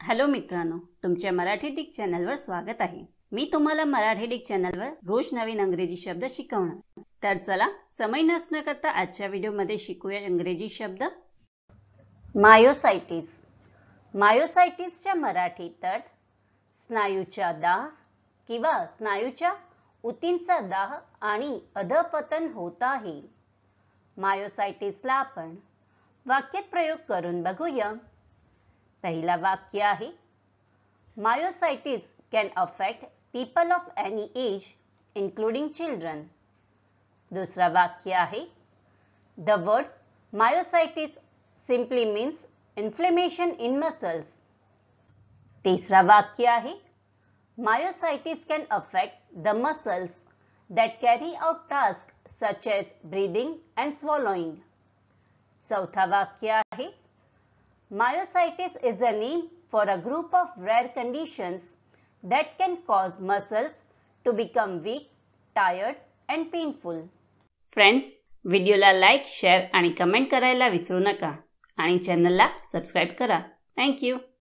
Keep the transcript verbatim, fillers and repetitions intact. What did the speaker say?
Hello मित्रांनो, तुमच्या Marathi Dick चॅनलवर स्वागत आहे। मी तुम्हाला मराठी डिक चॅनलवर रोज नवीन इंग्रजी शब्द शिकवणार। तर चला समय नष्ट न करता आजच्या व्हिडिओमध्ये शिकूया इंग्रजी शब्द। मायोसाइटिस। मायोसाइटिसच्या मराठीत अर्थ स्नायूचा दाह किंवा स्नायूच्या ऊतींचा दाह आणि अधपतन होत आहे। मायोसाइटिसला आपण वाक्यात प्रयोग करून बघूया। पहिला वाक्य आहे, myositis can affect people of any age including children। दूसरा वाक्य आहे, the word myositis simply means inflammation in muscles। तीसरा वाक्य आहे, myositis can affect the muscles that carry out tasks such as breathing and swallowing। चौथा वाक्य आहे, myositis is a name for a group of rare conditions that can cause muscles to become weak, tired and painful। Friends, व्हिडिओला like, share आणि comment करायला विसरू नका आणि चॅनलला सबस्क्राइब करा। Thank you.